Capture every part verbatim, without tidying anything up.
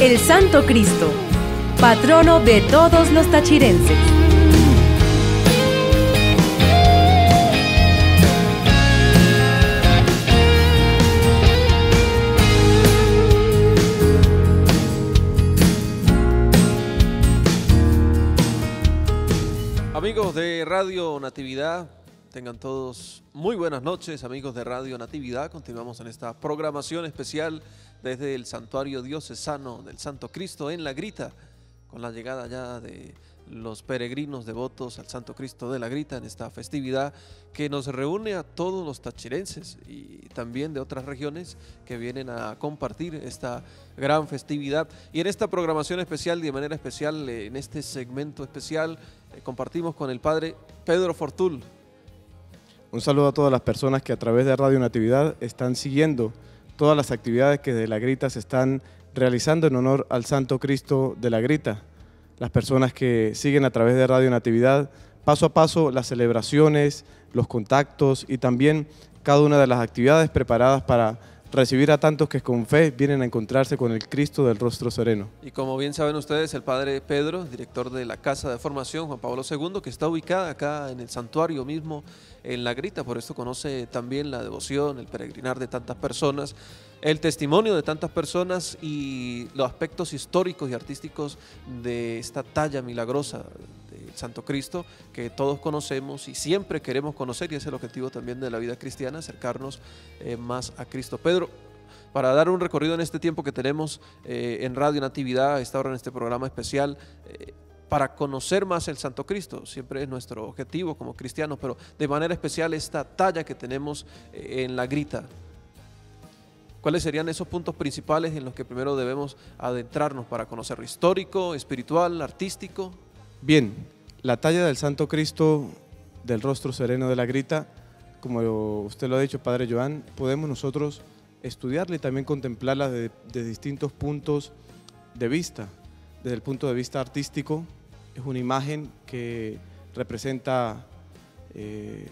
El Santo Cristo, patrono de todos los tachirenses. Amigos de Radio Natividad, tengan todos muy buenas noches, amigos de Radio Natividad. Continuamos en esta programación especial desde el Santuario Diocesano del Santo Cristo en La Grita, con la llegada ya de los peregrinos devotos al Santo Cristo de La Grita en esta festividad que nos reúne a todos los tachirenses y también de otras regiones que vienen a compartir esta gran festividad. Y en esta programación especial y de manera especial, en este segmento especial, eh, compartimos con el Padre Pedro Fortul. Un saludo a todas las personas que a través de Radio Natividad están siguiendo todas las actividades que de La Grita se están realizando en honor al Santo Cristo de La Grita. Las personas que siguen a través de Radio Natividad, paso a paso las celebraciones, los contactos y también cada una de las actividades preparadas para recibir a tantos que con fe vienen a encontrarse con el Cristo del Rostro Sereno. Y como bien saben ustedes, el Padre Pedro, director de la Casa de Formación Juan Pablo segundo, que está ubicada acá en el santuario mismo, en La Grita, por esto conoce también la devoción, el peregrinar de tantas personas, el testimonio de tantas personas y los aspectos históricos y artísticos de esta talla milagrosa del Santo Cristo que todos conocemos y siempre queremos conocer, y es el objetivo también de la vida cristiana, acercarnos eh, más a Cristo. Pedro, para dar un recorrido en este tiempo que tenemos eh, en Radio Natividad, a esta hora en este programa especial, eh, para conocer más el Santo Cristo, siempre es nuestro objetivo como cristianos, pero de manera especial esta talla que tenemos eh, en La Grita. ¿Cuáles serían esos puntos principales en los que primero debemos adentrarnos para conocerlo? ¿Histórico, espiritual, artístico? Bien, la talla del Santo Cristo del Rostro Sereno de La Grita, como usted lo ha dicho, Padre Joan, podemos nosotros estudiarla y también contemplarla de, de distintos puntos de vista. Desde el punto de vista artístico, es una imagen que representa eh,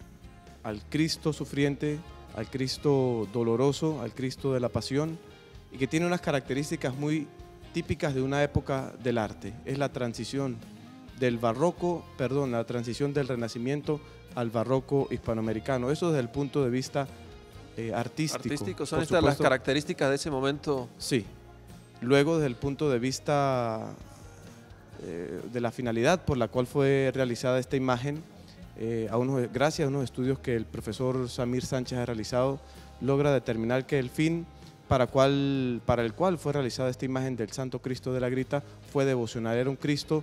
al Cristo sufriente, al Cristo doloroso, al Cristo de la Pasión, y que tiene unas características muy típicas de una época del arte. Es la transición del barroco, perdón, la transición del Renacimiento al barroco hispanoamericano. Eso desde el punto de vista eh, artístico. Artístico, son estas las características de ese momento. Sí. Luego, desde el punto de vista eh, de la finalidad por la cual fue realizada esta imagen, Eh, a unos, gracias a unos estudios que el profesor Samir Sánchez ha realizado, logra determinar que el fin para, cual, para el cual fue realizada esta imagen del Santo Cristo de La Grita fue devocional. Era un Cristo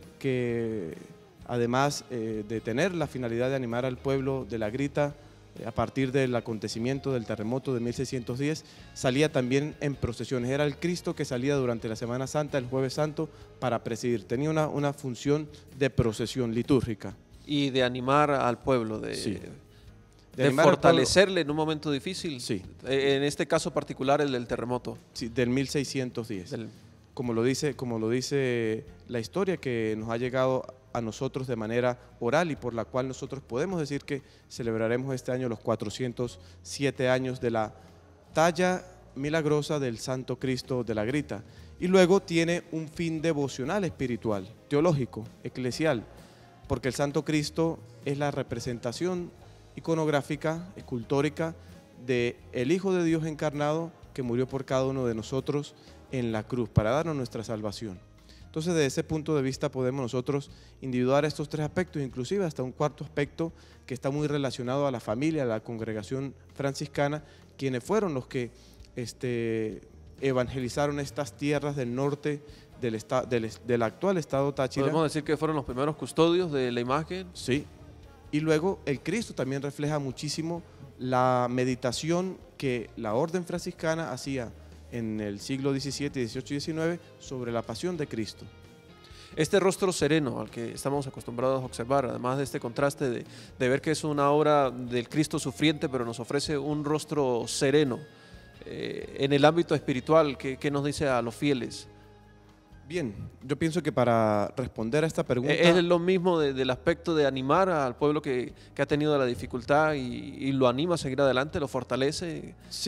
que, además eh, de tener la finalidad de animar al pueblo de La Grita, eh, a partir del acontecimiento del terremoto de mil seiscientos diez, salía también en procesiones. Era el Cristo que salía durante la Semana Santa, el Jueves Santo, para presidir. Tenía una, una función de procesión litúrgica. Y de animar al pueblo, de, sí. de, de fortalecerle en un momento difícil, sí. En este caso particular el del terremoto. Sí, del mil seiscientos diez, del... como, lo dice, como lo dice la historia que nos ha llegado a nosotros de manera oral y por la cual nosotros podemos decir que celebraremos este año los cuatrocientos siete años de la talla milagrosa del Santo Cristo de La Grita. Y luego tiene un fin devocional espiritual, teológico, eclesial, porque el Santo Cristo es la representación iconográfica, escultórica del Hijo de Dios encarnado que murió por cada uno de nosotros en la cruz para darnos nuestra salvación. Entonces, desde ese punto de vista podemos nosotros individuar estos tres aspectos, inclusive hasta un cuarto aspecto que está muy relacionado a la familia, a la congregación franciscana, quienes fueron los que este, evangelizaron estas tierras del norte Del, esta, del, del actual estado Táchira. ¿Podemos decir que fueron los primeros custodios de la imagen? Sí, y luego el Cristo también refleja muchísimo la meditación que la orden franciscana hacía en el siglo diecisiete, dieciocho y diecinueve sobre la pasión de Cristo. Este rostro sereno al que estamos acostumbrados a observar, además de este contraste de, de ver que es una obra del Cristo sufriente, pero nos ofrece un rostro sereno eh, en el ámbito espiritual, ¿qué, qué nos dice a los fieles? Bien, yo pienso que para responder a esta pregunta... ¿Es lo mismo de, del aspecto de animar al pueblo que, que ha tenido la dificultad y, y lo anima a seguir adelante, lo fortalece? Sí,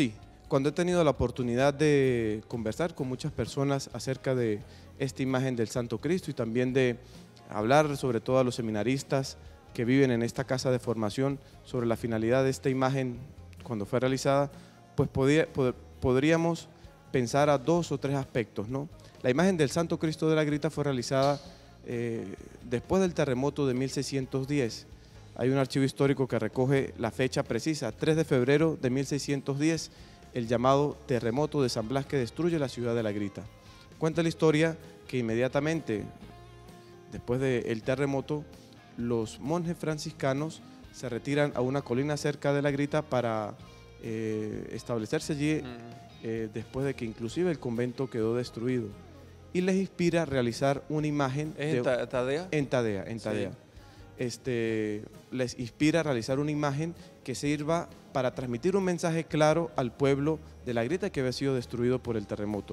cuando he tenido la oportunidad de conversar con muchas personas acerca de esta imagen del Santo Cristo y también de hablar sobre todo a los seminaristas que viven en esta casa de formación sobre la finalidad de esta imagen cuando fue realizada, pues podía, pod podríamos pensar a dos o tres aspectos, ¿no? La imagen del Santo Cristo de la Grita fue realizada eh, después del terremoto de mil seiscientos diez. Hay un archivo histórico que recoge la fecha precisa, tres de febrero de mil seiscientos diez, el llamado terremoto de San Blas que destruye la ciudad de la Grita. Cuenta la historia que inmediatamente después del terremoto, los monjes franciscanos se retiran a una colina cerca de la Grita para eh, establecerse allí eh, después de que inclusive el convento quedó destruido. Y les inspira realizar una imagen... ¿Es de, en Tadea? En Tadea, en Tadea. Sí. Este, les inspira realizar una imagen que sirva para transmitir un mensaje claro al pueblo de la Grita que había sido destruido por el terremoto.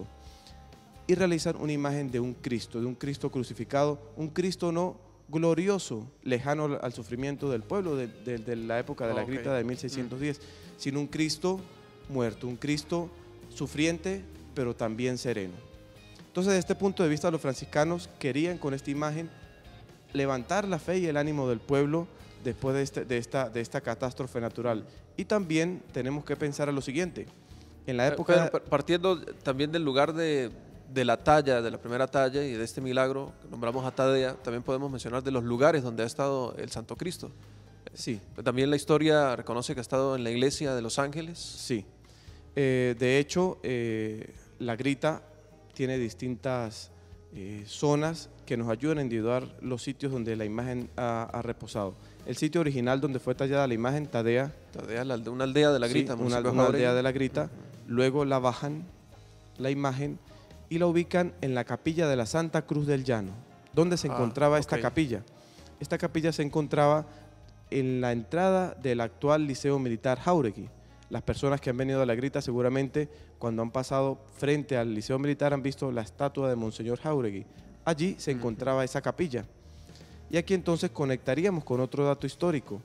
Y realizar una imagen de un Cristo, de un Cristo crucificado, un Cristo no glorioso, lejano al sufrimiento del pueblo de, de, de la época de la Grita de mil seiscientos diez, mm. sino un Cristo muerto, un Cristo sufriente, pero también sereno. Entonces, desde este punto de vista, los franciscanos querían con esta imagen levantar la fe y el ánimo del pueblo después de, este, de, esta, de esta catástrofe natural. Y también tenemos que pensar a lo siguiente, en la época... Pero, partiendo también del lugar de... de la talla, de la primera talla y de este milagro que nombramos a Tadea, también podemos mencionar de los lugares donde ha estado el Santo Cristo. Sí. También la historia reconoce que ha estado en la iglesia de Los Ángeles. Sí. Eh, de hecho, eh, la Grita tiene distintas eh, zonas que nos ayudan a individuar los sitios donde la imagen ha, ha reposado. El sitio original donde fue tallada la imagen, Tadea. Tadea, la, una aldea de la Grita. Sí, una, una aldea de la Grita. Uh-huh. Luego la bajan, la imagen, y la ubican en la capilla de la Santa Cruz del Llano. ¿Dónde se encontraba ah, esta okay. capilla? Esta capilla se encontraba en la entrada del actual Liceo Militar Jáuregui. Las personas que han venido a la Grita seguramente cuando han pasado frente al Liceo Militar han visto la estatua de Monseñor Jáuregui. Allí se encontraba uh-huh. esa capilla. Y aquí entonces conectaríamos con otro dato histórico.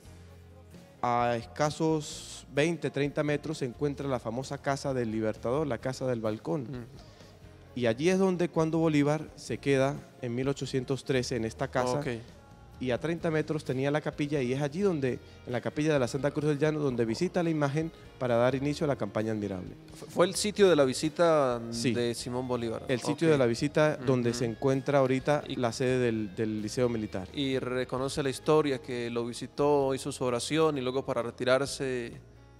A escasos veinte, treinta metros se encuentra la famosa Casa del Libertador, la Casa del Balcón. Uh-huh. Y allí es donde cuando Bolívar se queda en mil ochocientos trece en esta casa, okay. y a treinta metros tenía la capilla, y es allí donde, en la capilla de la Santa Cruz del Llano, donde visita la imagen para dar inicio a la campaña admirable. ¿Fue el sitio de la visita sí. de Simón Bolívar? El sitio okay. de la visita donde uh-huh. se encuentra ahorita y, la sede del, del Liceo Militar. Y reconoce la historia que lo visitó, hizo su oración y luego para retirarse...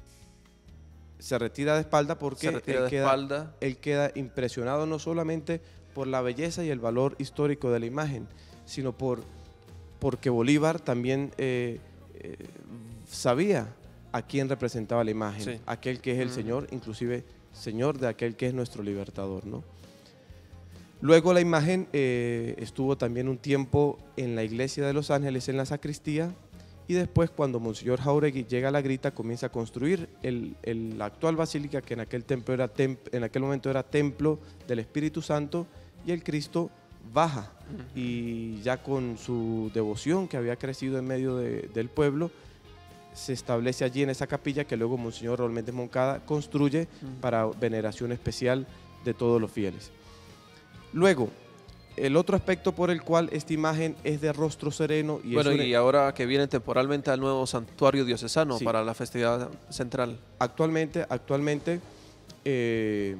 Se retira de espalda porque él, de queda, espalda. él queda impresionado no solamente por la belleza y el valor histórico de la imagen, sino por, porque Bolívar también eh, eh, sabía a quién representaba la imagen, sí. aquel que es el mm. Señor, inclusive Señor de aquel que es nuestro libertador, ¿no? Luego la imagen eh, estuvo también un tiempo en la iglesia de Los Ángeles, en la sacristía. Y después, cuando Monseñor Jáuregui llega a la Grita, comienza a construir el, el, la actual basílica, que en aquel, templo era tem, en aquel momento era templo del Espíritu Santo, y el Cristo baja. Uh-huh. Y ya con su devoción que había crecido en medio de, del pueblo, se establece allí en esa capilla que luego Monseñor Raúl Méndez Moncada construye uh-huh. para veneración especial de todos los fieles. Luego, el otro aspecto por el cual esta imagen es de rostro sereno. Y bueno, es una... y ahora que viene temporalmente al nuevo santuario diocesano sí. para la festividad central. Actualmente, actualmente eh,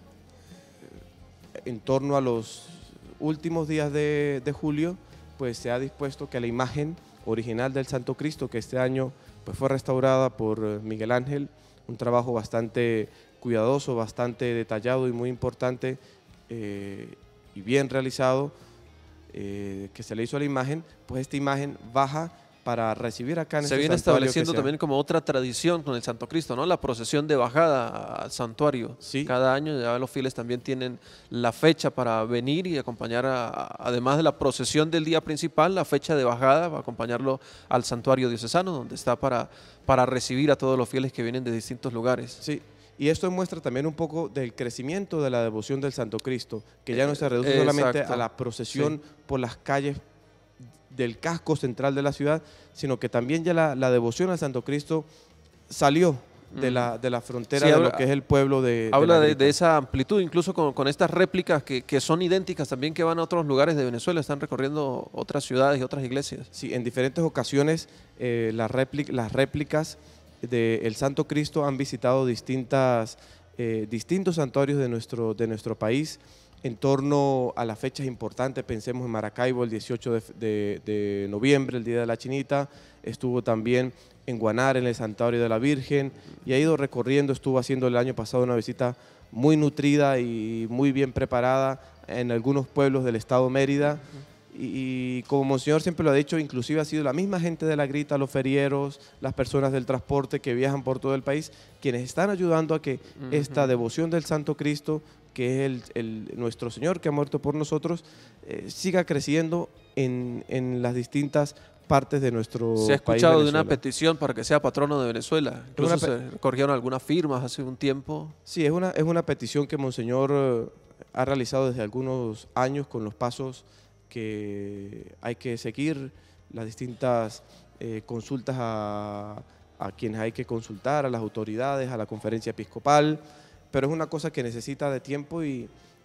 en torno a los últimos días de, de julio, pues se ha dispuesto que la imagen original del Santo Cristo, que este año pues, fue restaurada por Miguel Ángel, un trabajo bastante cuidadoso, bastante detallado y muy importante, eh, y bien realizado, eh, que se le hizo a la imagen, pues esta imagen baja para recibir acá en se este viene santuario estableciendo también como otra tradición con el Santo Cristo, ¿no? La procesión de bajada al santuario. Sí. Cada año ya los fieles también tienen la fecha para venir y acompañar, a, a, además de la procesión del día principal, la fecha de bajada para acompañarlo al santuario diocesano, donde está para, para recibir a todos los fieles que vienen de distintos lugares. Sí. Y esto muestra también un poco del crecimiento de la devoción del Santo Cristo, que ya no se reduce eh, solamente a la procesión sí. por las calles del casco central de la ciudad, sino que también ya la, la devoción al Santo Cristo salió de, Mm. la, de la frontera Sí, de habla- lo que es el pueblo de, de Habla La de, Grita. de esa amplitud, incluso con, con estas réplicas que, que son idénticas también, que van a otros lugares de Venezuela, están recorriendo otras ciudades y otras iglesias. Sí, en diferentes ocasiones eh, las, répli- las réplicas del Santo Cristo han visitado distintas, eh, distintos santuarios de nuestro, de nuestro país en torno a las fechas importantes. Pensemos en Maracaibo el dieciocho de, de- de noviembre, el Día de la Chinita. Estuvo también en Guanar, en el Santuario de la Virgen, y ha ido recorriendo. Estuvo haciendo el año pasado una visita muy nutrida y muy bien preparada en algunos pueblos del estado Mérida. Y, y como Monseñor siempre lo ha dicho, inclusive ha sido la misma gente de La Grita, los ferieros, las personas del transporte que viajan por todo el país, quienes están ayudando a que Ujú. esta devoción del Santo Cristo, que es el, el- nuestro Señor que ha muerto por nosotros, eh, siga creciendo en, en las distintas partes de nuestro país. Se ha escuchado de una Venezuela. petición para que sea patrono de Venezuela. Incluso Una pe- se recogieron algunas firmas hace un tiempo. Sí, es una, es una petición que Monseñor eh, ha realizado desde algunos años con los pasos que hay que seguir, las distintas eh, consultas a, a quienes hay que consultar, a las autoridades, a la conferencia episcopal, pero es una cosa que necesita de tiempo y,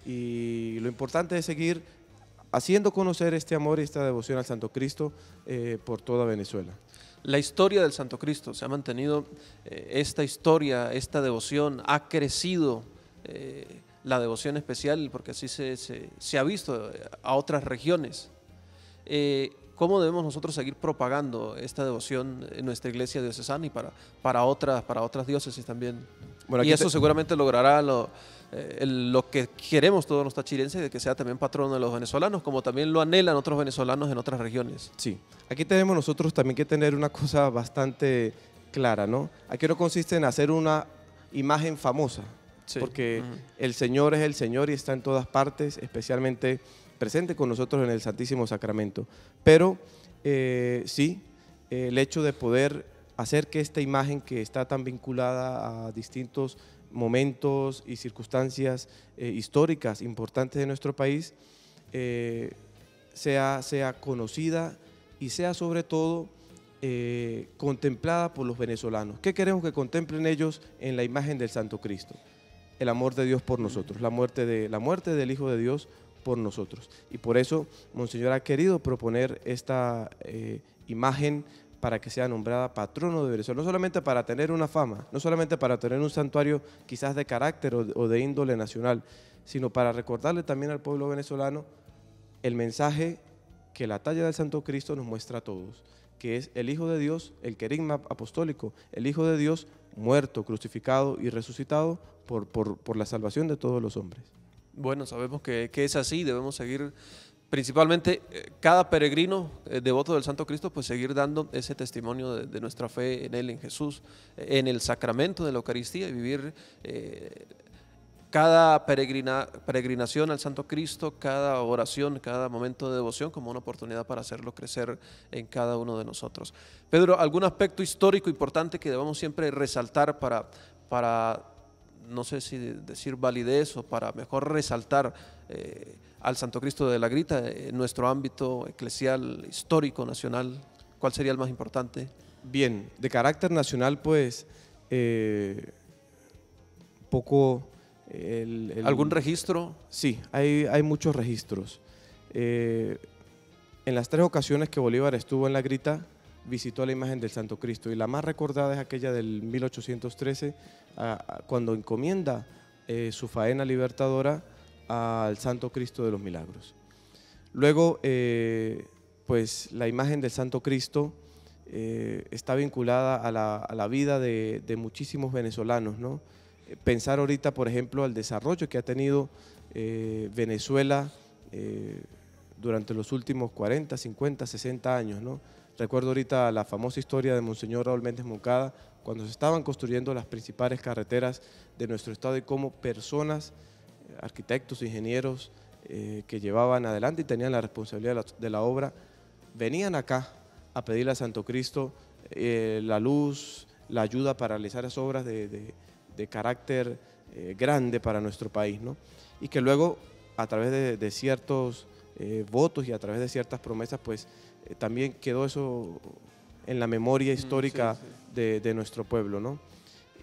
y lo importante es seguir haciendo conocer este amor y esta devoción al Santo Cristo eh, por toda Venezuela. La historia del Santo Cristo se ha mantenido, eh, esta historia, esta devoción, ha crecido eh, la devoción especial, porque así se, se- se ha visto eh, a otras regiones. Eh, ¿Cómo debemos nosotros seguir propagando esta devoción en nuestra iglesia diocesana y para, para, otras, para otras diócesis también? Bueno, Y aquí eso te- seguramente logrará lo, eh, el- lo que queremos todos los tachirenses, de que sea también patrono de los venezolanos, como también lo anhelan otros venezolanos en otras regiones. Sí, aquí tenemos nosotros también que tener una cosa bastante clara, ¿no? Aquí no consiste en hacer una imagen famosa, Sí. porque Ujú. el Señor es el Señor y está en todas partes, especialmente presente con nosotros en el Santísimo Sacramento. Pero eh, sí, eh, el hecho de poder hacer que esta imagen que está tan vinculada a distintos momentos y circunstancias eh, históricas importantes de nuestro país, eh, sea, sea conocida y sea sobre todo eh, contemplada por los venezolanos. ¿Qué queremos que contemplen ellos en la imagen del Santo Cristo? El amor de Dios por nosotros, la muerte, de, la muerte del Hijo de Dios por nosotros. Y por eso Monseñor ha querido proponer esta eh, imagen para que sea nombrada patrono de Venezuela, no solamente para tener una fama, no solamente para tener un santuario quizás de carácter o, o de índole nacional, sino para recordarle también al pueblo venezolano el mensaje que la talla del Santo Cristo nos muestra a todos, que es el Hijo de Dios, el querigma apostólico, el Hijo de Dios muerto, crucificado y resucitado por, por, por la salvación de todos los hombres. Bueno, sabemos que, que es así, debemos seguir, principalmente eh, cada peregrino eh, devoto del Santo Cristo, pues seguir dando ese testimonio de, de nuestra fe en Él, en Jesús, eh, en el sacramento de la Eucaristía, y vivir eh, cada peregrina, peregrinación al Santo Cristo, cada oración, cada momento de devoción como una oportunidad para hacerlo crecer en cada uno de nosotros. Pedro, ¿algún aspecto histórico importante que debamos siempre resaltar para, para no sé si decir validez o para mejor resaltar eh, al Santo Cristo de la Grita en nuestro ámbito eclesial, histórico, nacional? ¿Cuál sería el más importante? Bien, de carácter nacional, pues, eh, poco... El, el- ¿Algún registro? Sí, hay, hay muchos registros. Eh, en las tres ocasiones que Bolívar estuvo en La Grita, visitó la imagen del Santo Cristo, y la más recordada es aquella del mil ochocientos trece, a- a- cuando encomienda eh, su faena libertadora al Santo Cristo de los Milagros. Luego, eh, pues la imagen del Santo Cristo eh, está vinculada a la, a la vida de, de muchísimos venezolanos, ¿no? Pensar ahorita, por ejemplo, al desarrollo que ha tenido eh, Venezuela eh, durante los últimos cuarenta, cincuenta, sesenta años, ¿no? Recuerdo ahorita la famosa historia de Monseñor Raúl Méndez Moncada, cuando se estaban construyendo las principales carreteras de nuestro estado y cómo personas, arquitectos, ingenieros eh, que llevaban adelante y tenían la responsabilidad de la, de la obra, venían acá a pedirle a Santo Cristo eh, la luz, la ayuda para realizar esas obras de, de de carácter eh, grande para nuestro país, ¿no? Y que luego, a través de, de ciertos eh, votos y a través de ciertas promesas, pues eh, también quedó eso en la memoria histórica sí, sí. De, de nuestro pueblo, ¿no?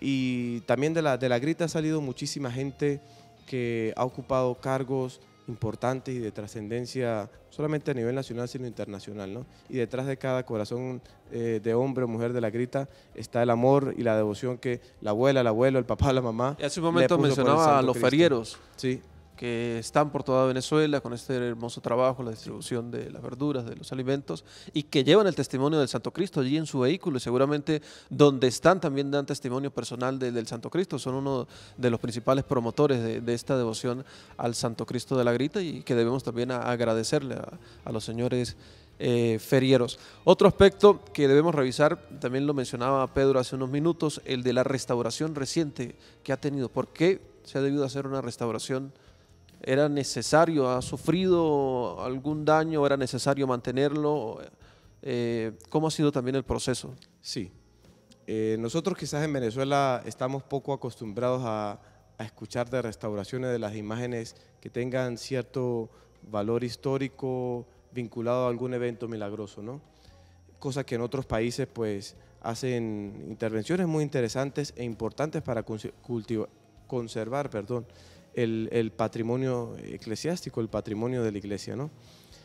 y también de la, de la Grita ha salido muchísima gente que ha ocupado cargos importantes y de trascendencia, no solamente a nivel nacional, sino internacional, ¿no? Y detrás de cada corazón eh, de hombre o mujer de la Grita está el amor y la devoción que la abuela, el abuelo, el papá, la mamá. Y hace un momento mencionaba a los ferieros. Sí. Que están por toda Venezuela con este hermoso trabajo, la distribución de las verduras, de los alimentos, y que llevan el testimonio del Santo Cristo allí en su vehículo, y seguramente donde están también dan testimonio personal de, del Santo Cristo. Son uno de los principales promotores de, de esta devoción al Santo Cristo de la Grita, y que debemos también a, agradecerle a, a los señores eh, ferieros. Otro aspecto que debemos revisar, también lo mencionaba Pedro hace unos minutos, el de la restauración reciente que ha tenido. ¿Por qué se ha debido hacer una restauración? ¿Era necesario? ¿Ha sufrido algún daño? ¿Era necesario mantenerlo? Eh, ¿Cómo ha sido también el proceso? Sí. Eh, nosotros quizás en Venezuela estamos poco acostumbrados a, a escuchar de restauraciones de las imágenes que tengan cierto valor histórico vinculado a algún evento milagroso, ¿no? Cosa que en otros países pues hacen intervenciones muy interesantes e importantes para cultivar, conservar, perdón, El, el patrimonio eclesiástico, el patrimonio de la iglesia, ¿no?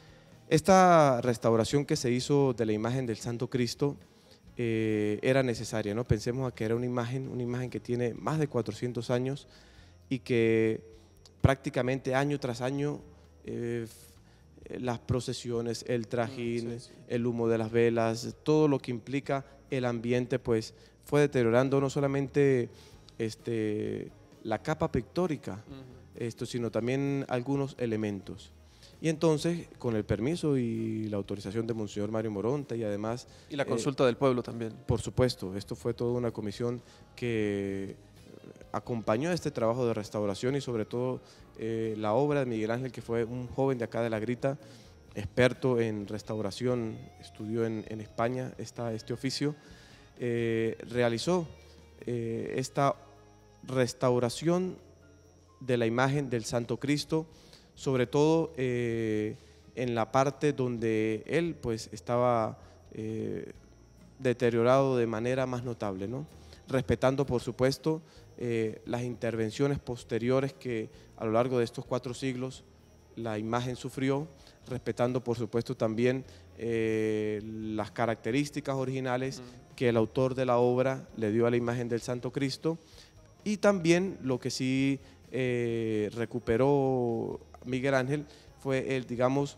Esta restauración que se hizo de la imagen del Santo Cristo eh, era necesaria, ¿no? Pensemos que era una imagen, una imagen que tiene más de cuatrocientos años y que prácticamente año tras año eh, las procesiones, el trajín, sí, sí. el humo de las velas, todo lo que implica el ambiente, pues fue deteriorando no solamente este la capa pictórica, uh-huh. esto, sino también algunos elementos. Y entonces, con el permiso y la autorización de Monseñor Mario Moronta y además… Y la consulta eh, del pueblo también. Por supuesto, esto fue toda una comisión que acompañó este trabajo de restauración y sobre todo eh, la obra de Miguel Ángel, que fue un joven de acá de La Grita, experto en restauración, estudió en, en España esta, este oficio, eh, realizó eh, esta restauración de la imagen del Santo Cristo, sobre todo eh, en la parte donde él pues estaba eh, deteriorado de manera más notable, ¿no? Respetando por supuesto eh, las intervenciones posteriores que a lo largo de estos cuatro siglos la imagen sufrió, respetando por supuesto también eh, las características originales mm. que el autor de la obra le dio a la imagen del Santo Cristo. Y también lo que sí eh, recuperó Miguel Ángel fue el, digamos,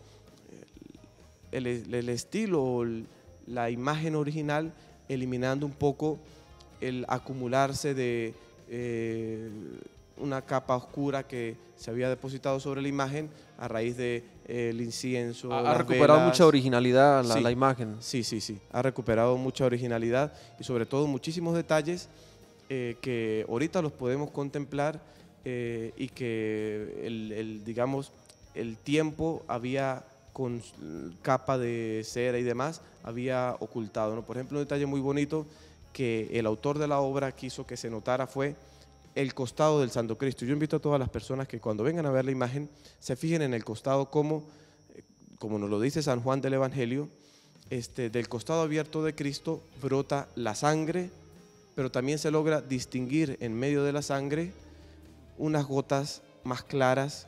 el, el estilo, la imagen original, eliminando un poco el acumularse de eh, una capa oscura que se había depositado sobre la imagen a raíz del de, eh, incienso. Ha, ha recuperado velas. Mucha originalidad la, sí, la imagen. Sí, sí, sí, ha recuperado mucha originalidad y sobre todo muchísimos detalles Eh, que ahorita los podemos contemplar eh, y que el, el, digamos, el tiempo había con capa de cera y demás había ocultado, ¿no? Por ejemplo, un detalle muy bonito que el autor de la obra quiso que se notara fue el costado del Santo Cristo. Yo invito a todas las personas que cuando vengan a ver la imagen se fijen en el costado como, como nos lo dice San Juan del Evangelio, este, del costado abierto de Cristo brota la sangre, pero también se logra distinguir en medio de la sangre unas gotas más claras,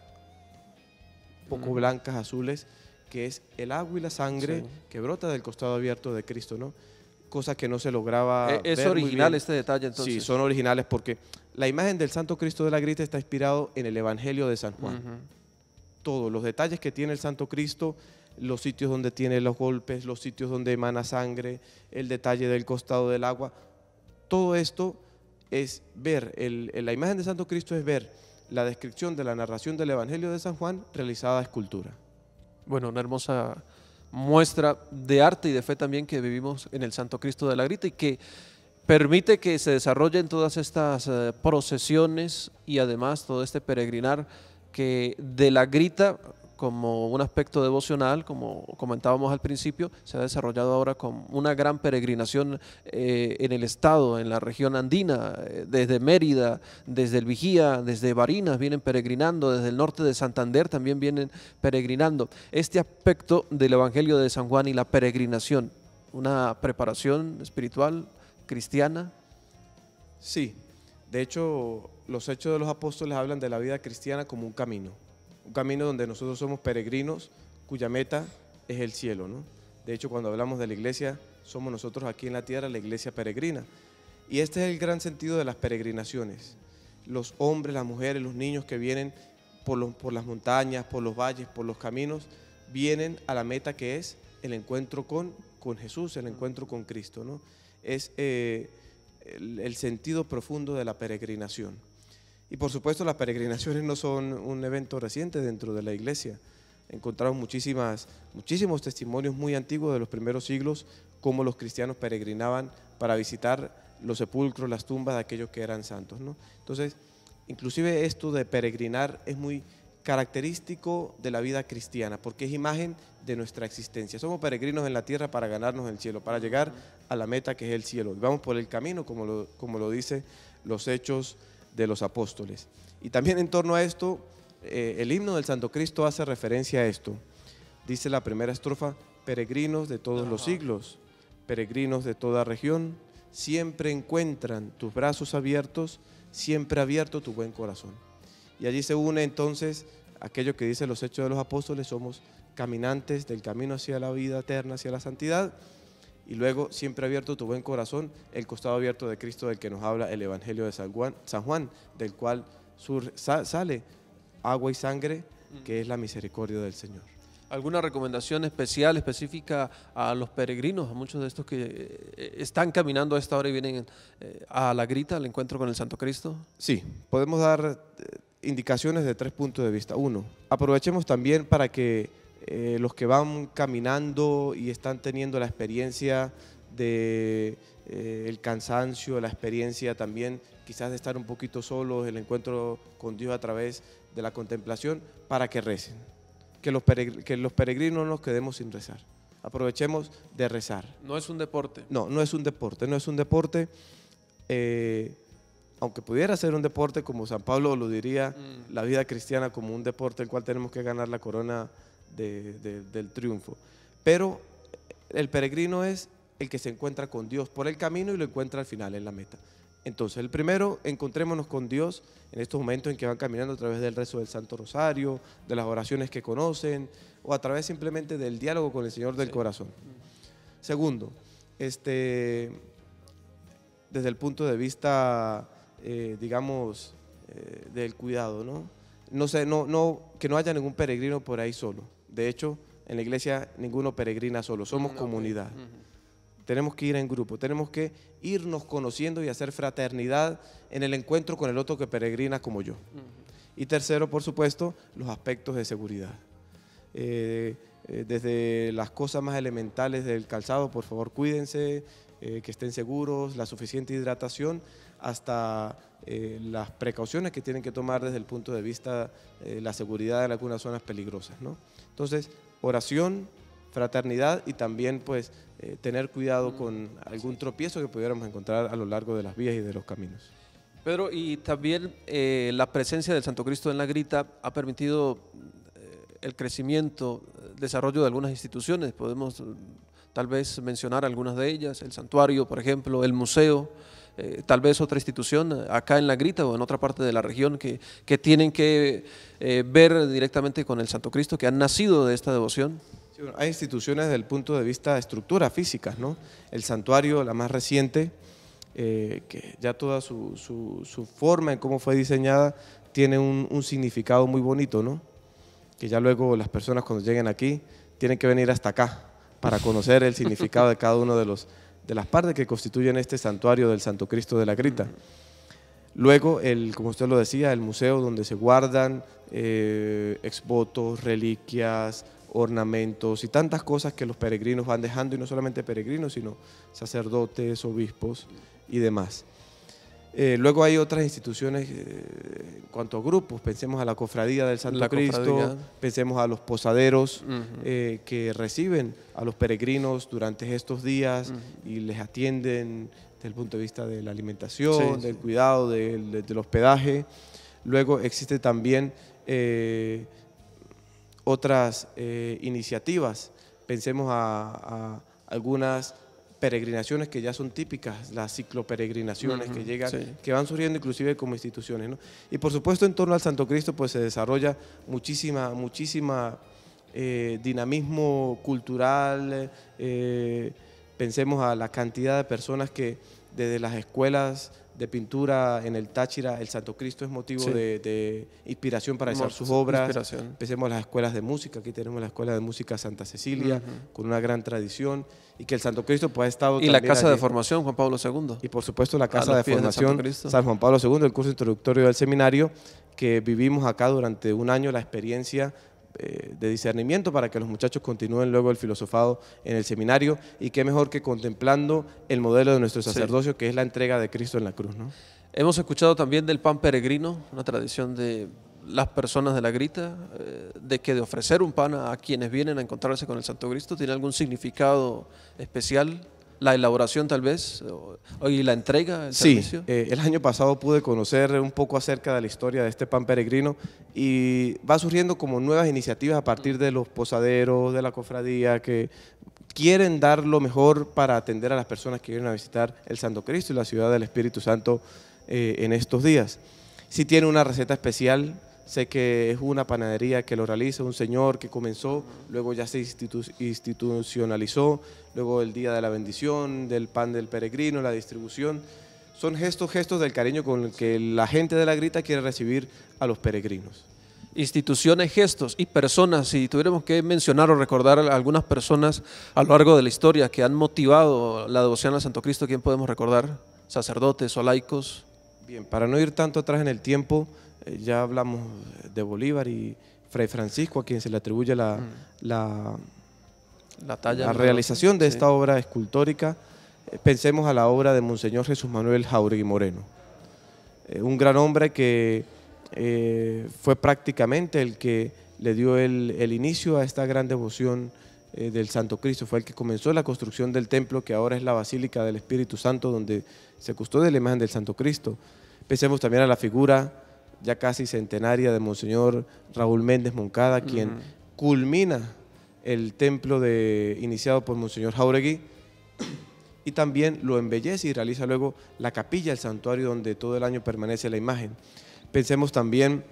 poco mm. blancas, azules, que es el agua y la sangre sí. que brota del costado abierto de Cristo, ¿no? Cosa que no se lograba ¿Es ver original muy bien. Este detalle entonces? Sí, son originales porque la imagen del Santo Cristo de la Grita está inspirado en el Evangelio de San Juan. Uh-huh. Todos los detalles que tiene el Santo Cristo, los sitios donde tiene los golpes, los sitios donde emana sangre, el detalle del costado del agua, todo esto es ver, el, la imagen de Santo Cristo es ver la descripción de la narración del Evangelio de San Juan realizada a escultura. Bueno, una hermosa muestra de arte y de fe también que vivimos en el Santo Cristo de la Grita y que permite que se desarrollen todas estas uh, procesiones y además todo este peregrinar que de la Grita como un aspecto devocional, como comentábamos al principio, se ha desarrollado ahora con una gran peregrinación eh, en el estado, en la región andina, eh, desde Mérida, desde el Vigía, desde Barinas vienen peregrinando, desde el norte de Santander también vienen peregrinando. Este aspecto del Evangelio de San Juan y la peregrinación, una preparación espiritual cristiana. Sí, de hecho los Hechos de los Apóstoles hablan de la vida cristiana como un camino, un camino donde nosotros somos peregrinos cuya meta es el cielo, ¿no? De hecho, cuando hablamos de la iglesia, somos nosotros aquí en la tierra la iglesia peregrina. Y este es el gran sentido de las peregrinaciones. Los hombres, las mujeres, los niños que vienen por, los, por las montañas, por los valles, por los caminos, vienen a la meta que es el encuentro con, con Jesús, el encuentro con Cristo, ¿no? Es eh, el, el sentido profundo de la peregrinación. Y por supuesto las peregrinaciones no son un evento reciente dentro de la iglesia. Encontramos muchísimas, muchísimos testimonios muy antiguos de los primeros siglos, cómo los cristianos peregrinaban para visitar los sepulcros, las tumbas de aquellos que eran santos, ¿no? Entonces, inclusive esto de peregrinar es muy característico de la vida cristiana, porque es imagen de nuestra existencia. Somos peregrinos en la tierra para ganarnos el cielo, para llegar a la meta que es el cielo. Y vamos por el camino, como lo, como lo dice los Hechos de los Apóstoles. Y también en torno a esto, eh, el himno del Santo Cristo hace referencia a esto. Dice la primera estrofa: peregrinos de todos los siglos, peregrinos de toda región, siempre encuentran tus brazos abiertos, siempre abierto tu buen corazón. Y allí se une entonces aquello que dice los Hechos de los Apóstoles: somos caminantes del camino hacia la vida eterna, hacia la santidad, y luego siempre abierto tu buen corazón, el costado abierto de Cristo del que nos habla el Evangelio de San Juan, San Juan del cual sur, sa, sale agua y sangre, que es la misericordia del Señor. ¿Alguna recomendación especial, específica a los peregrinos, a muchos de estos que están caminando a esta hora y vienen a la grita, al encuentro con el Santo Cristo? Sí, podemos dar indicaciones de tres puntos de vista. Uno, aprovechemos también para que eh, los que van caminando y están teniendo la experiencia de eh, el cansancio, la experiencia también quizás de estar un poquito solos, el encuentro con Dios a través de la contemplación, para que recen. Que los, que los peregrinos no nos quedemos sin rezar. Aprovechemos de rezar. No es un deporte. No, no es un deporte, no es un deporte. Eh, aunque pudiera ser un deporte, como San Pablo lo diría, mm. la vida cristiana como un deporte el cual tenemos que ganar la corona de, de, del triunfo. Pero el peregrino es el que se encuentra con Dios por el camino y lo encuentra al final en la meta. Entonces, el primero, encontrémonos con Dios en estos momentos en que van caminando a través del rezo del Santo Rosario, de las oraciones que conocen, o a través simplemente del diálogo con el Señor del sí. corazón. Segundo, este, desde el punto de vista, eh, digamos, eh, del cuidado, ¿no? No sé, no, no, que no haya ningún peregrino por ahí solo. De hecho, en la iglesia ninguno peregrina solo, somos no, comunidad. Okay. Uh-huh. Tenemos que ir en grupo, tenemos que irnos conociendo y hacer fraternidad en el encuentro con el otro que peregrina como yo. Uh-huh. Y tercero, por supuesto, los aspectos de seguridad. Eh, eh, desde las cosas más elementales del calzado, por favor cuídense, eh, que estén seguros, la suficiente hidratación, hasta eh, las precauciones que tienen que tomar desde el punto de vista de eh, la seguridad en algunas zonas peligrosas, ¿no? Entonces, oración, fraternidad y también pues eh, tener cuidado con algún tropiezo que pudiéramos encontrar a lo largo de las vías y de los caminos. Pedro, y también eh, la presencia del Santo Cristo en la Grita ha permitido eh, el crecimiento, el desarrollo de algunas instituciones. Podemos eh, tal vez mencionar algunas de ellas, el santuario, por ejemplo, el museo, eh, tal vez otra institución acá en la Grita o en otra parte de la región que, que tienen que eh, ver directamente con el Santo Cristo, que han nacido de esta devoción. Sí, bueno, hay instituciones desde el punto de vista de estructura físicas, ¿no? El santuario, la más reciente, eh, que ya toda su, su, su forma en cómo fue diseñada tiene un, un significado muy bonito, ¿no? Que ya luego las personas cuando lleguen aquí tienen que venir hasta acá para conocer el significado de cada uno de, los, de las partes que constituyen este santuario del Santo Cristo de la Grita. Luego, el, como usted lo decía, el museo donde se guardan eh, exvotos, reliquias, ornamentos y tantas cosas que los peregrinos van dejando, y no solamente peregrinos, sino sacerdotes, obispos y demás. Eh, luego hay otras instituciones eh, en cuanto a grupos, pensemos a la Cofradía del Santo la Cristo, cofradía. Pensemos a los posaderos uh-huh. eh, que reciben a los peregrinos durante estos días uh-huh. y les atienden desde el punto de vista de la alimentación, sí, del sí. cuidado, de, de, del hospedaje. Luego existe también eh, otras eh, iniciativas, pensemos a, a algunas peregrinaciones que ya son típicas, las cicloperegrinaciones uh-huh, que llegan, sí. que van surgiendo inclusive como instituciones, ¿no? Y por supuesto en torno al Santo Cristo pues se desarrolla muchísima, muchísima eh, dinamismo cultural, eh, pensemos a la cantidad de personas que desde las escuelas de pintura en el Táchira, el Santo Cristo es motivo sí. de, de inspiración para realizar sus obras. Empecemos las escuelas de música, aquí tenemos la Escuela de Música Santa Cecilia, uh-huh. con una gran tradición, y que el Santo Cristo pues ha estado y la Casa allí. de Formación Juan Pablo segundo. Y por supuesto la Casa de Formación San Juan Pablo segundo, el curso introductorio del seminario, que vivimos acá durante un año la experiencia eh, de discernimiento para que los muchachos continúen luego el filosofado en el seminario, y qué mejor que contemplando el modelo de nuestro sacerdocio, sí. que es la entrega de Cristo en la cruz, ¿no? Hemos escuchado también del pan peregrino, una tradición de las personas de la Grita, eh, de que de ofrecer un pan a quienes vienen a encontrarse con el Santo Cristo. ¿Tiene algún significado especial? La elaboración tal vez, o, y la entrega, el sí, servicio. Eh, el año pasado pude conocer un poco acerca de la historia de este pan peregrino, y va surgiendo como nuevas iniciativas a partir de los posaderos, de la cofradía, que quieren dar lo mejor para atender a las personas que vienen a visitar el Santo Cristo y la ciudad del Espíritu Santo eh, en estos días. Sí tiene una receta especial. Sé que es una panadería que lo realiza, un señor que comenzó, luego ya se institu institucionalizó, luego el día de la bendición, del pan del peregrino, la distribución. Son gestos, gestos del cariño con el que la gente de la Grita quiere recibir a los peregrinos. Instituciones, gestos y personas, si tuviéramos que mencionar o recordar a algunas personas a lo largo de la historia que han motivado la devoción al Santo Cristo, ¿quién podemos recordar? ¿Sacerdotes o laicos? Bien, para no ir tanto atrás en el tiempo, ya hablamos de Bolívar y Fray Francisco, a quien se le atribuye la, mm. la, la, talla, la realización de sí. esta obra escultórica. Pensemos a la obra de Monseñor Jesús Manuel Jáuregui Moreno, eh, un gran hombre que eh, fue prácticamente el que le dio el, el inicio a esta gran devoción eh, del Santo Cristo. Fue el que comenzó la construcción del templo, que ahora es la Basílica del Espíritu Santo, donde se custodia la imagen del Santo Cristo. Pensemos también a la figura ya casi centenaria de Monseñor Raúl Méndez Moncada, quien uh-huh. culmina el templo de, iniciado por Monseñor Jáuregui, y también lo embellece y realiza luego la capilla, el santuario donde todo el año permanece la imagen. Pensemos también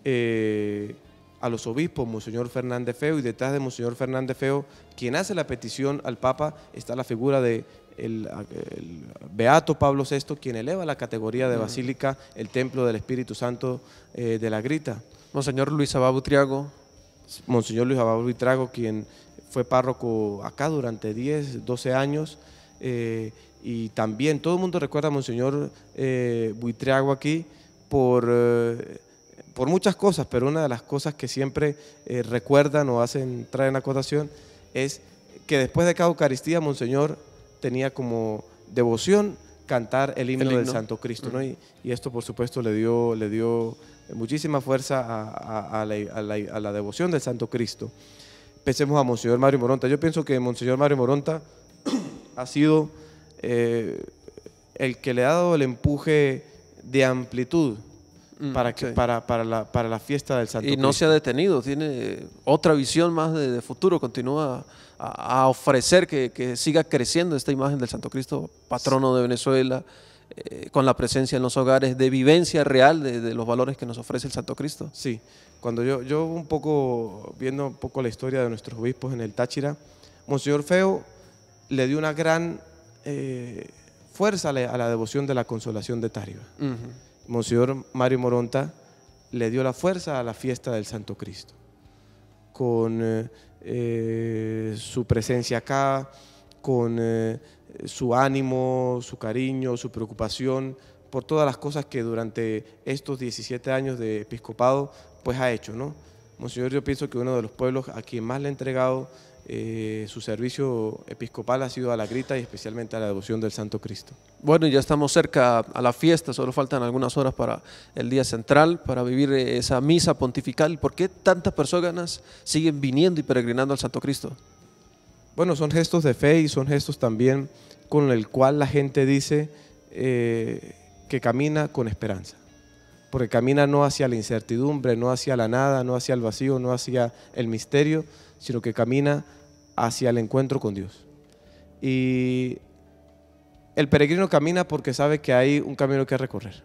eh, a los obispos, Monseñor Fernández Feo, y detrás de Monseñor Fernández Feo, quien hace la petición al Papa, está la figura de El, el Beato Pablo sexto, quien eleva la categoría de basílica el templo del Espíritu Santo eh, de la Grita. Monseñor Luis Abad Buitriago. Monseñor Luis Abad Buitriago, quien fue párroco acá durante diez, doce años, eh, y también todo el mundo recuerda a Monseñor eh, Buitriago aquí por, eh, por muchas cosas, pero una de las cosas que siempre eh, recuerdan o hacen, traen a cotación, es que después de cada Eucaristía, Monseñor tenía como devoción cantar el himno, el himno. del Santo Cristo, ¿no? Y, y esto por supuesto le dio, le dio muchísima fuerza a, a, a, la, a, la, a la devoción del Santo Cristo. Pensemos a Monseñor Mario Moronta. Yo pienso que Monseñor Mario Moronta ha sido eh, el que le ha dado el empuje de amplitud mm, para, que, sí. para, para, la, para la fiesta del Santo y Cristo. No se ha detenido, tiene otra visión más de, de futuro, continúa a, a ofrecer que, que siga creciendo esta imagen del Santo Cristo, patrono de Venezuela, eh, con la presencia en los hogares, de vivencia real de, de los valores que nos ofrece el Santo Cristo. Sí, cuando yo, yo un poco, viendo un poco la historia de nuestros obispos en el Táchira, Monseñor Feo le dio una gran eh, fuerza a la, a la devoción de la Consolación de Tariba. Uh-huh. Monseñor Mario Moronta le dio la fuerza a la fiesta del Santo Cristo, con eh, eh, su presencia acá, con eh, su ánimo, su cariño, su preocupación por todas las cosas que durante estos diecisiete años de episcopado pues ha hecho, ¿no? Monseñor, yo pienso que uno de los pueblos a quien más le ha entregado eh, su servicio episcopal ha sido a la Grita, y especialmente a la devoción del Santo Cristo. Bueno, ya estamos cerca a la fiesta, solo faltan algunas horas para el día central, para vivir esa misa pontifical. ¿Por qué tantas personas siguen viniendo y peregrinando al Santo Cristo? Bueno, son gestos de fe y son gestos también con el cual la gente dice eh, que camina con esperanza, porque camina no hacia la incertidumbre, no hacia la nada, no hacia el vacío, no hacia el misterio, sino que camina hacia el encuentro con Dios. Y el peregrino camina porque sabe que hay un camino que recorrer.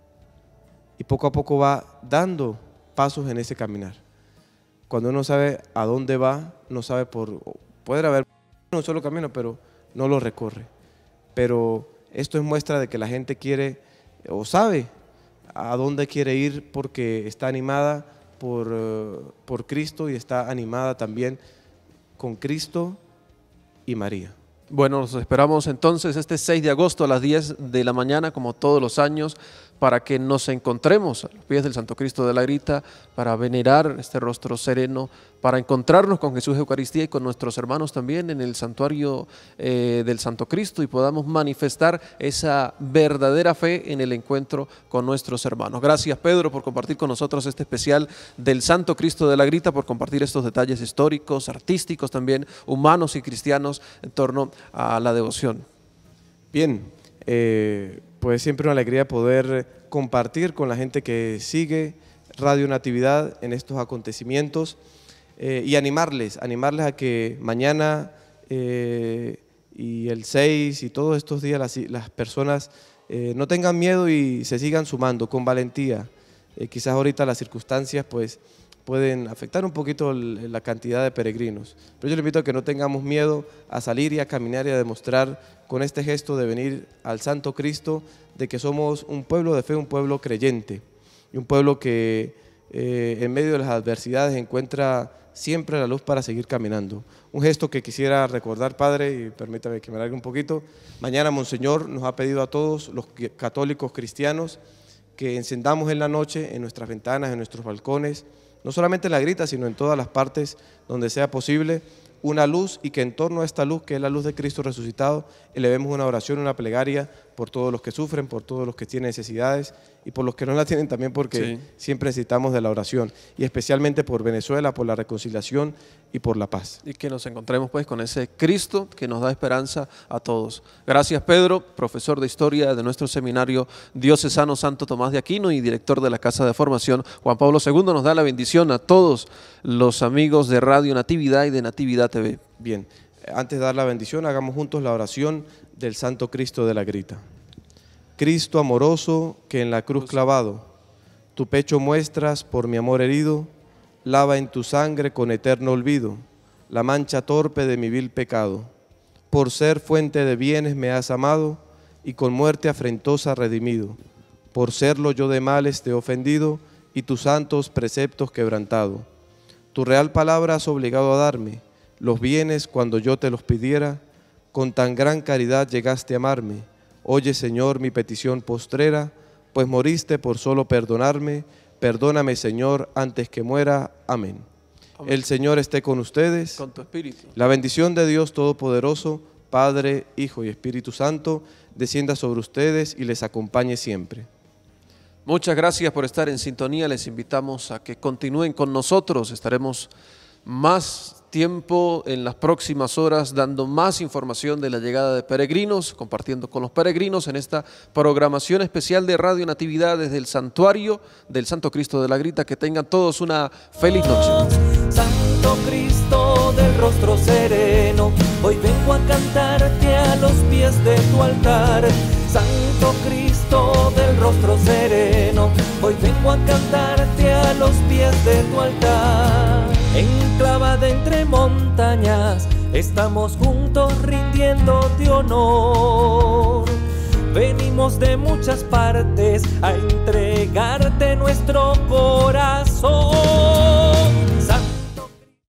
Y poco a poco va dando pasos en ese caminar. Cuando uno sabe a dónde va, no sabe por... Puede haber un solo camino, pero no lo recorre. Pero esto es muestra de que la gente quiere o sabe a dónde quiere ir porque está animada por, uh, por Cristo y está animada también con Cristo y María. Bueno, nos esperamos entonces este seis de agosto a las diez de la mañana, como todos los años, para que nos encontremos a los pies del Santo Cristo de la Grita, para venerar este rostro sereno, para encontrarnos con Jesús Eucaristía y con nuestros hermanos también en el santuario eh, del Santo Cristo y podamos manifestar esa verdadera fe en el encuentro con nuestros hermanos. Gracias, Pedro, por compartir con nosotros este especial del Santo Cristo de la Grita, por compartir estos detalles históricos, artísticos también, humanos y cristianos en torno a la devoción. Bien, eh, pues siempre una alegría poder compartir con la gente que sigue Radio Natividad en estos acontecimientos eh, y animarles, animarles a que mañana eh, y el seis y todos estos días las, las personas eh, no tengan miedo y se sigan sumando con valentía. Eh, quizás ahorita las circunstancias pues pueden afectar un poquito el, la cantidad de peregrinos, pero yo le invito a que no tengamos miedo a salir y a caminar y a demostrar con este gesto de venir al Santo Cristo de que somos un pueblo de fe, un pueblo creyente y un pueblo que eh, en medio de las adversidades encuentra siempre la luz para seguir caminando. Un gesto que quisiera recordar, Padre, y permítame que me alargue un poquito. Mañana Monseñor nos ha pedido a todos los católicos cristianos que encendamos en la noche en nuestras ventanas, en nuestros balcones, no solamente en la Grita, sino en todas las partes donde sea posible, una luz y que en torno a esta luz, que es la luz de Cristo resucitado, elevemos una oración, una plegaria por todos los que sufren, por todos los que tienen necesidades y por los que no la tienen también, porque sí, siempre necesitamos de la oración y especialmente por Venezuela, por la reconciliación y por la paz. Y que nos encontremos pues con ese Cristo que nos da esperanza a todos. Gracias, Pedro, profesor de Historia de nuestro seminario diocesano Santo Tomás de Aquino y director de la Casa de Formación Juan Pablo segundo. Nos da la bendición a todos los amigos de Radio Natividad y de Natividad T V. Bien, antes de dar la bendición, hagamos juntos la oración del Santo Cristo de la Grita. Cristo amoroso, que en la cruz clavado, tu pecho muestras por mi amor herido, lava en tu sangre con eterno olvido la mancha torpe de mi vil pecado. Por ser fuente de bienes me has amado y con muerte afrentosa redimido. Por serlo yo de males te he ofendido y tus santos preceptos quebrantado. Tu real palabra has obligado a darme los bienes cuando yo te los pidiera. Con tan gran caridad llegaste a amarme. Oye, Señor, mi petición postrera, pues moriste por solo perdonarme. Perdóname, Señor, antes que muera. Amén. Amén. El Señor esté con ustedes. Con tu espíritu. La bendición de Dios Todopoderoso, Padre, Hijo y Espíritu Santo, descienda sobre ustedes y les acompañe siempre. Muchas gracias por estar en sintonía. Les invitamos a que continúen con nosotros. Estaremos más tiempo en las próximas horas dando más información de la llegada de peregrinos, compartiendo con los peregrinos en esta programación especial de Radio Natividad desde el Santuario del Santo Cristo de la Grita. Que tengan todos una feliz noche. Santo Cristo del rostro sereno, hoy vengo a cantarte a los pies de tu altar. Santo Cristo del rostro sereno, hoy vengo a cantarte a los pies de tu altar. Enclavada entre montañas, estamos juntos rindiéndote honor. Venimos de muchas partes a entregarte nuestro corazón.